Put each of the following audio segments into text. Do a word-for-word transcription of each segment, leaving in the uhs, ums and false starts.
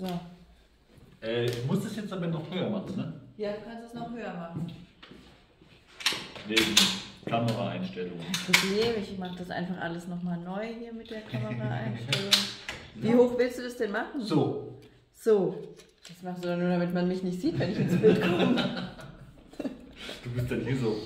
So. Äh, ich muss das jetzt aber noch höher machen, ne? Ja, du kannst es noch höher machen. Wegen Kameraeinstellungen. Problem, ich mache das einfach alles nochmal neu hier mit der Kameraeinstellung. Wie hoch willst du das denn machen? So. So. Das machst du doch nur, damit man mich nicht sieht, wenn ich ins Bild komme. Du bist dann hier so.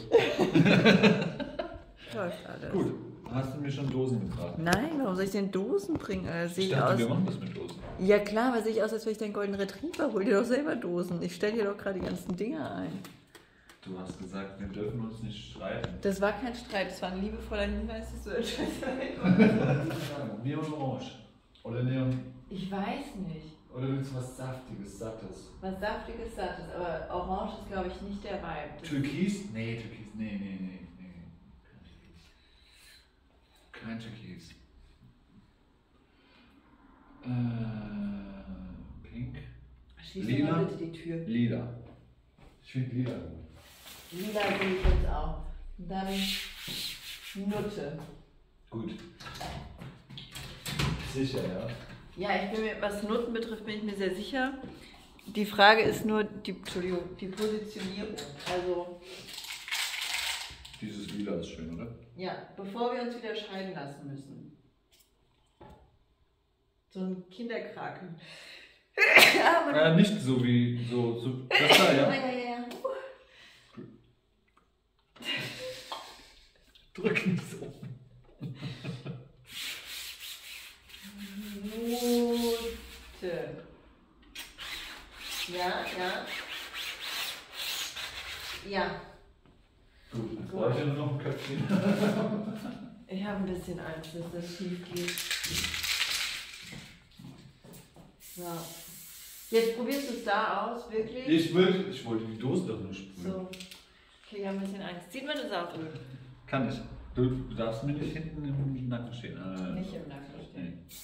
Läuft alles. Gut. Hast du mir schon Dosen gebracht? Nein, warum soll ich denn Dosen bringen? Äh, sehe Ich ich dachte, aus... wir machen das mit Dosen. Ja klar, aber sehe ich aus, als wäre ich dein Golden Retriever. Hol dir doch selber Dosen. Ich stelle dir doch gerade die ganzen Dinger ein. Du hast gesagt, wir dürfen uns nicht streiten. Das war kein Streit, das war ein liebevoller Hinweis, dass du etwas Neon Orange. Oder Neon. Ich weiß nicht. Oder willst du was Saftiges, Sattes? Was Saftiges, Sattes, aber Orange ist, glaube ich, nicht der Vibe. Das Türkis? Nee, Türkis. Nee, nee, nee. nee. Kein Türkis. Äh, Pink. Schließ Lila? doch mal bitte die Tür. Lila. Ich finde Lila gut. Lila sehe ich jetzt auch. Und dann Nutte. Gut. Sicher, ja? Ja, ich bin mir, was Nutten betrifft, bin ich mir sehr sicher. Die Frage ist nur die, Entschuldigung, die Positionierung. Also, Dieses Lila ist schön, oder? ja, bevor wir uns wieder scheiden lassen müssen. So ein Kinderkraken. Ja, nicht so wie so, so das da, ja? Ja, ja, ja. Drück nicht so. Gute. Ja, ja. Ja. Gut, jetzt brauche ich ja nur noch ein Köpfchen. Ich habe ein bisschen Angst, dass das schief geht. So. Jetzt probierst du es da aus, wirklich? Ich, will, ich wollte die Dose doch nur sprühen. So. Okay, ich habe ein bisschen Angst. Sieht man das auch? Kann ich. Du, du darfst mir nicht hinten im Nacken stehen. Äh, Nicht im Nacken stehen. Nee.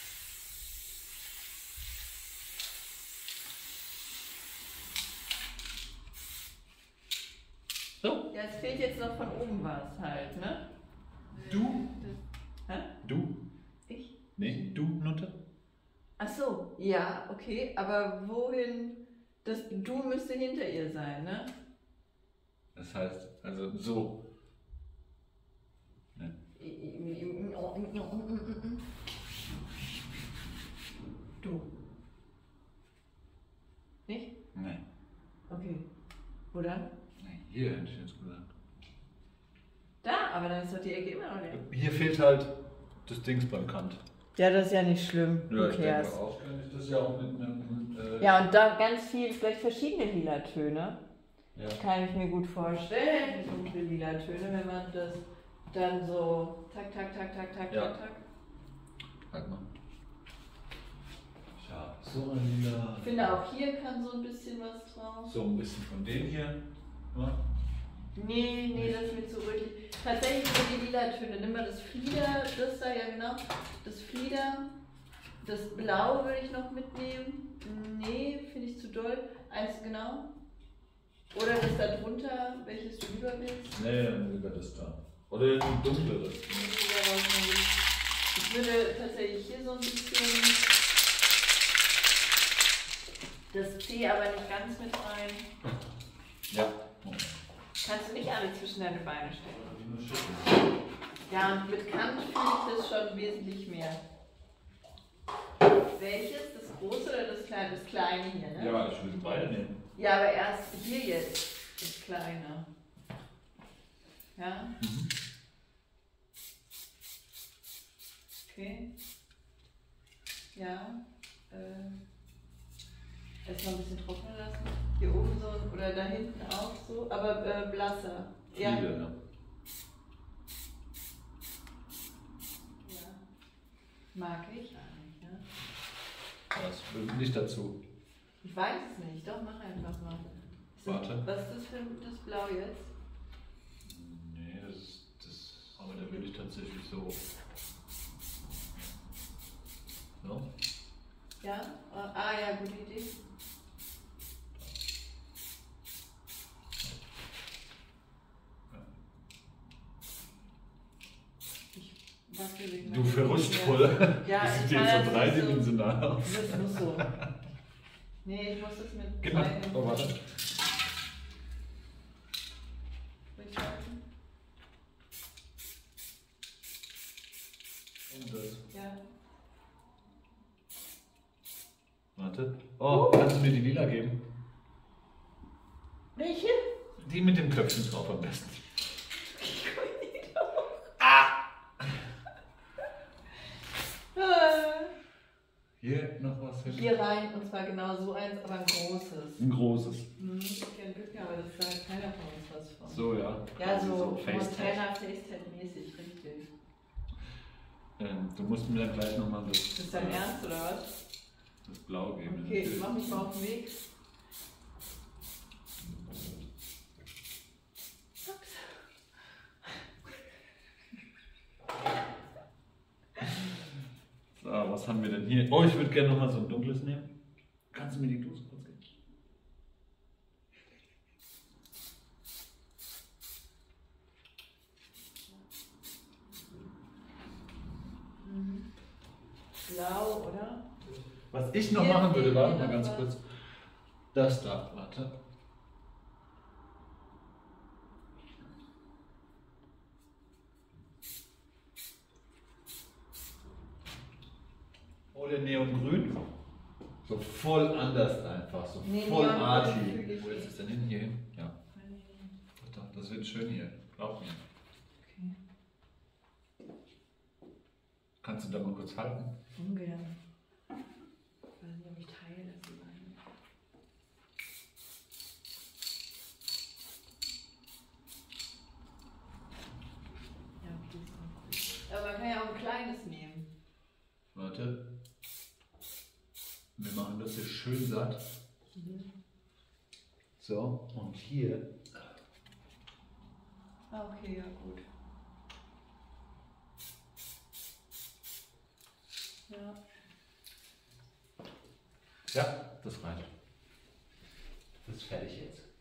So. Ja, es fehlt jetzt noch von oben was halt, ne? Du? Hä? Du? Ich? Nee, du, Nutte? Ach so, ja, okay, aber wohin? Das Du müsste hinter ihr sein, ne? Das heißt, also so. Ne. Du. Nicht? Nee. Okay. Wo dann? Nee, hier hätte ich jetzt gesagt. Da, aber dann ist doch die Ecke immer noch leer. Hier fehlt halt das Dings beim Kant. Ja, das ist ja nicht schlimm. Ja, Who ich denke cares? auch, kann ich das ja auch mit einem. Äh, Ja, und da ganz viel, vielleicht verschiedene lila Töne. ja. Kann ich mir gut vorstellen. Dunkle lila Töne, wenn man das dann so tak, tak, tak, tak, tak, Ja. tak, tak. Halt mal. Ja, so ein lila. Ich finde auch hier kann so ein bisschen was drauf. So ein bisschen von dem hier. Ja. Nee, nee, das ist mir zu rötlich. Tatsächlich so die lila Töne. Nimm mal das Flieder, das da, ja genau. Das Flieder, das Blau würde ich noch mitnehmen. Nee, finde ich zu doll. Eins genau. Oder das da drunter, welches du lieber willst. Nee, dann lieber das da. Oder ein dunkleres. Ich würde tatsächlich hier so ein bisschen das C aber nicht ganz mit rein. Ja. Kannst du nicht alle zwischen deine Beine stellen. Ja, und mit Kant finde ich das schon wesentlich mehr. Welches? Das große oder das kleine? Das kleine hier, ne? Ja, ich würde beide nehmen. Ja, aber erst hier jetzt das kleine. Ja? Mhm. Okay. Ja. Äh. Erstmal ein bisschen trocknen lassen. Hier oben so oder da hinten auch so, aber äh, blasser. Ja. Viele, ja. Ja. Mag ich eigentlich, ne? Das will nicht dazu. Ich weiß es nicht, doch, mach einfach mal. Ist das, Warte. was ist das für ein das Blau jetzt? Nee, das ist. Das, aber da will ich tatsächlich so. So. Ja? Ah ja, gute Idee. Ich wackel wegen Du meiner verrückt Linie. voll. Ja, Das ich sieht kann jetzt das so nicht dreidimensional aus. Das muss so. Nee, ich muss das mit Gib mal. zeigen. Oh, warte. Soll ich sagen? Und das. Ja. Warte. Oh, kannst du mir die lila geben? Welche? Die mit dem Köpfchen drauf am besten. Hier noch was hin. Hier rein, und zwar genau so eins, aber ein großes. Ein großes. Hm, ich kann Glück, aber das sagt keiner von uns was von. So, ja. Ja, so, so FaceTime. Montana FaceTime-mäßig, richtig. Ähm, du musst mir dann gleich nochmal das, Ist das dein Ernst oder was? das Blau geben. Okay, ich mach mich mal auf den Weg. So, was haben wir denn hier? Oh, ich würde gerne nochmal so ein dunkles nehmen. Kannst du mir die Dose kurz geben? Mhm. Blau, oder? Was ich noch Hier, machen würde, hier, warte hier mal ganz noch kurz. Das da, warte. Oder Neongrün. So voll anders einfach, so Nee, voll Neongrün arty. fühle ich Wo ist nicht. es denn hin? Hier hin? Ja. Doch, das wird schön hier. Glaub mir. Okay. Kannst du da mal kurz halten? Ungern. Ich weiß nicht, ob ich teile das so lange. Ja, okay, ist auch gut. Aber man kann ja auch ein kleines nehmen. Warte. Wir machen das hier schön satt. Mhm. So, und hier. Ah, okay, ja, gut. Ja. Ja, das reicht. Das ist fertig jetzt.